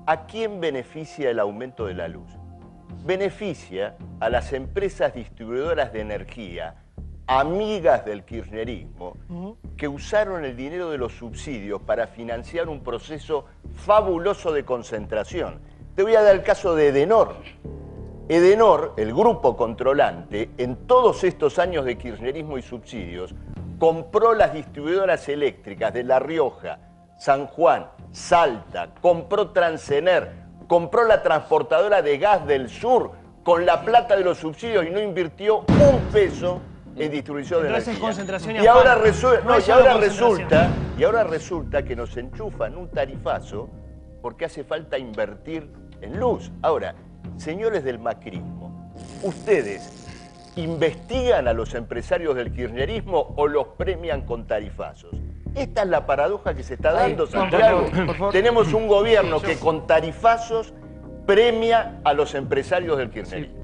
¿A quién beneficia el aumento de la luz? Beneficia a las empresas distribuidoras de energía, amigas del kirchnerismo, que usaron el dinero de los subsidios para financiar un proceso fabuloso de concentración. Te voy a dar el caso de Edenor. Edenor, el grupo controlante, en todos estos años de kirchnerismo y subsidios, compró las distribuidoras eléctricas de La Rioja, San Juan, Salta, compró Transener, compró la transportadora de gas del sur con la plata de los subsidios y no invirtió un peso en distribución de energía. Concentración Y ahora resulta que nos enchufan un tarifazo porque hace falta invertir en luz. Ahora, señores del macrismo, ¿ustedes investigan a los empresarios del kirchnerismo o los premian con tarifazos? Esta es la paradoja que se está dando, Santiago. Por favor. Tenemos un gobierno que con tarifazos premia a los empresarios del kirchnerismo.